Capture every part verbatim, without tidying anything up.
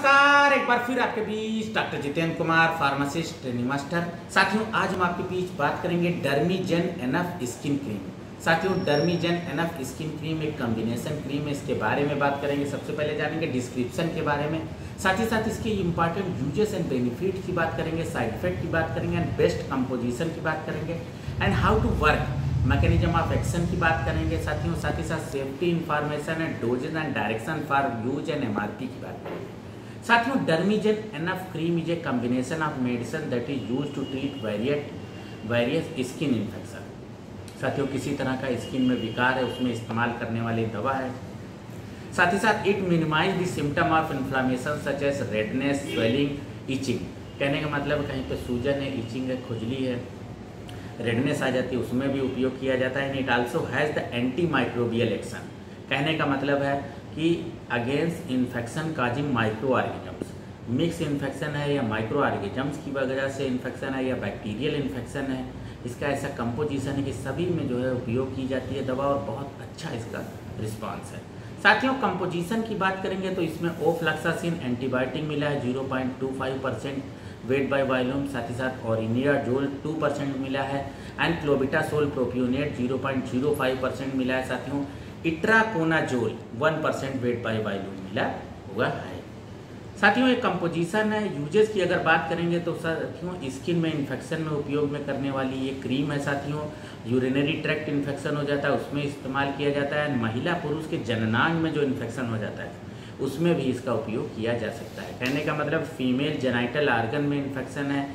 नमस्कार, एक बार फिर आपके बीच doctor Jitendra Kumar, pharmacist, training master. साथियों, आज हम आपके बीच बात करेंगे डर्मीजेन एनफ स्किन क्रीम। साथियों, डर्मीजेन एनफ स्किन क्रीम एक कॉम्बिनेशन क्रीम है, इसके बारे में बात करेंगे। सबसे पहले जानेंगे डिस्क्रिप्शन के बारे में, साथ ही साथ इसके इंपॉर्टेंट यूजेस एंड बेनिफिट की बात करेंगे, साइड इफेक्ट की बात करेंगे एंड बेस्ट कंपोजिशन की बात करेंगे and how to work, mechanism of action की बात करेंगे। साथियों, साथ ही साथ safety information and dosages and direction for use and MRP की बात करेंगे। साथियों, Dermigen NF cream is a combination of medicine that is use to treat variety various skin infection. साथियों, किसी तरह का स्किन में विकार है उसमें इस्तेमाल करने वाली दवा है। साथ ही साथ it minimise the symptom of inflammation such as redness, swelling, itching. कहने का मतलब कहीं पे सूजन है, इचिंग है, खुजली है, रेडनेस आ जाती है, उसमें भी उपयोग किया जाता है। It also has the anti microbial action. कहने का मतलब है कि against infection causing micro organisms. Mix infection है या माइक्रो ऑर्गेनिजम्स की वजह से इन्फेक्शन है या बैक्टीरियल इन्फेक्शन है, इसका ऐसा कंपोजिशन है कि सभी में जो है उपयोग की जाती है दवा और बहुत अच्छा इसका रिस्पांस है। साथियों, कंपोजिशन की बात करेंगे तो इसमें ओफ्लैक्सासिन एंटीबायोटिक मिला है zero point two five percent weight by volume. साथ ही साथ ओरिनिडाजोल टू परसेंट मिला है and clobetasol propionate zero point zero five percent मिला है। साथियों, itraconazole one percent weight by volume मिला हुआ है। साथियों, एक कंपोजिशन है। यूजेस की अगर बात करेंगे तो साथियों, स्किन में इन्फेक्शन में उपयोग में करने वाली ये क्रीम है। साथियों, यूरिनरी ट्रैक्ट इन्फेक्शन हो जाता है उसमें इस्तेमाल किया जाता है। महिला पुरुष के जननांग में जो इन्फेक्शन हो जाता है उसमें भी इसका उपयोग किया जा सकता है। कहने का मतलब फीमेल जेनाइटल आर्गन में इन्फेक्शन है,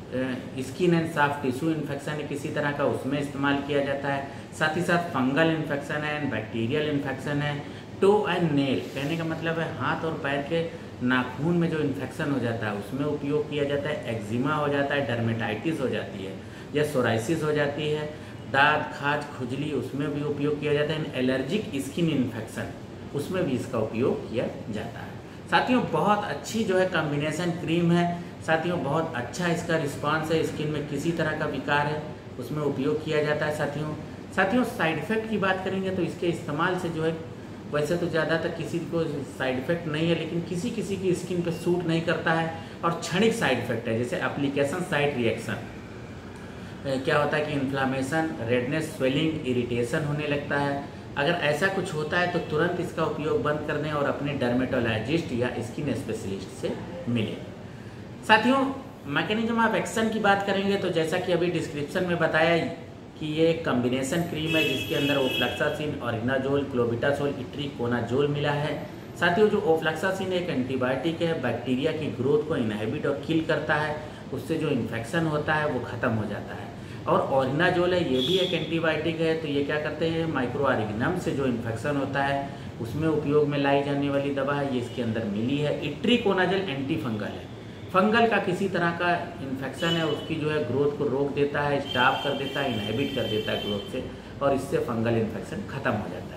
skin and soft tissue infection है किसी तरह का, उसमें इस्तेमाल किया जाता है। साथ ही साथ फंगल इन्फेक्शन है एंड बैक्टीरियल इन्फेक्शन है। टो एंड नेल, कहने का मतलब है हाथ और पैर के नाखून में जो इन्फेक्शन हो जाता है उसमें उपयोग किया जाता है। एक्जिमा हो जाता है, डर्मेटाइटिस हो जाती है या सोराइसिस हो जाती है, दाद, खाज, खुजली, उसमें भी उपयोग किया जाता है। एलर्जिक स्किन इन्फेक्शन, उसमें भी इसका उपयोग किया जाता है। साथियों, बहुत अच्छी जो है कॉम्बिनेशन क्रीम है। साथियों, बहुत अच्छा इसका रिस्पांस है। स्किन में किसी तरह का विकार है उसमें उपयोग किया जाता है। साथियों साथियों साइड इफेक्ट की बात करेंगे तो इसके इस्तेमाल से जो है वैसे तो ज़्यादातर किसी को साइड इफेक्ट नहीं है, लेकिन किसी किसी की स्किन पे सूट नहीं करता है और क्षणिक साइड इफेक्ट है, जैसे एप्लीकेशन साइट रिएक्शन। क्या होता है कि इन्फ्लामेशन, रेडनेस, स्वेलिंग, इरिटेशन होने लगता है। अगर ऐसा कुछ होता है तो तुरंत इसका उपयोग बंद करने और अपने डर्मेटोलॉजिस्ट या स्किन स्पेशलिस्ट से मिलें। साथियों, मैकेनिज्म ऑफ एक्शन की बात करेंगे तो जैसा कि अभी डिस्क्रिप्शन में बताया कि ये एक कॉम्बिनेशन क्रीम है जिसके अंदर ओफ्लैक्सासिन, ओरिनाजोल, क्लोबिटासोल, इट्रिकोनाजोल मिला है। साथियों, जो ओफ्लैक्सासिन एक एंटीबायोटिक है, बैक्टीरिया की ग्रोथ को इनहिबिट और किल करता है, उससे जो इन्फेक्शन होता है वो ख़त्म हो जाता है। और ओरिनाजोल है, ये भी एक एंटीबायोटिक है, तो ये क्या करते हैं, माइक्रो ऑर्गेनिजम से जो इन्फेक्शन होता है उसमें उपयोग में लाई जाने वाली दवा है, ये इसके अंदर मिली है। इट्रिकोनाजोल एंटी फंगल है, फंगल का किसी तरह का इन्फेक्शन है उसकी जो है ग्रोथ को रोक देता है, स्टॉप कर देता है, इनहिबिट कर देता है ग्रोथ से, और इससे फंगल इन्फेक्शन खत्म हो जाता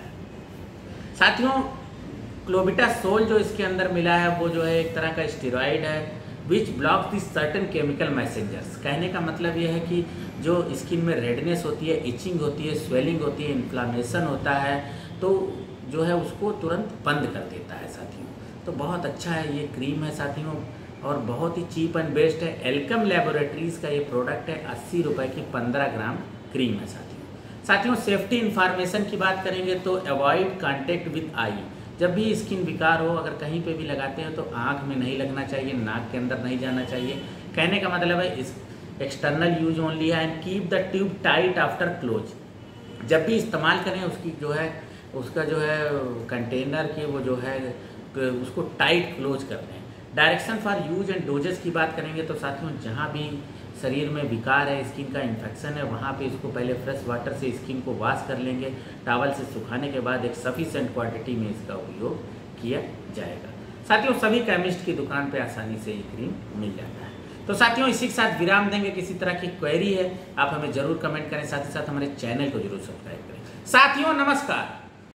है। साथियों, क्लोबिटासोल जो इसके अंदर मिला है वो जो है एक तरह का स्टेरॉइड है which block the certain chemical messengers. कहने का मतलब ये है कि जो स्किन में रेडनेस होती है, इचिंग होती है, स्वेलिंग होती है, इन्फ्लामेशन होता है, तो जो है उसको तुरंत बंद कर देता है। साथियों, तो बहुत अच्छा है ये क्रीम है साथियों, और बहुत ही चीप एंड बेस्ट है। एल्कम लैबोरेटरीज़ का ये प्रोडक्ट है, अस्सी रुपये की पंद्रह ग्राम क्रीम है। साथियों साथियों सेफ्टी इन्फॉर्मेशन की बात करेंगे तो अवॉइड कांटेक्ट विद आई। जब भी स्किन विकार हो, अगर कहीं पे भी लगाते हैं तो आँख में नहीं लगना चाहिए, नाक के अंदर नहीं जाना चाहिए। कहने का मतलब है इस एक्सटर्नल यूज ओनली है and keep the tube tight after close. जब भी इस्तेमाल करें उसकी जो है उसका जो है कंटेनर की वो जो है उसको टाइट क्लोज कर दें। Direction for use and doses की बात करेंगे तो साथियों, जहाँ भी शरीर में विकार है, स्किन का इन्फेक्शन है, वहाँ पे इसको पहले फ्रेश वाटर से स्किन को वॉश कर लेंगे, टॉवल से सुखाने के बाद एक सफिशेंट क्वांटिटी में इसका उपयोग किया जाएगा। साथियों, सभी केमिस्ट की दुकान पे आसानी से ये क्रीम मिल जाता है। तो साथियों, इसी के साथ विराम देंगे। किसी तरह की क्वेरी है आप हमें जरूर कमेंट करें, साथ ही साथ हमारे चैनल को जरूर सब्सक्राइब करें। साथियों, नमस्कार।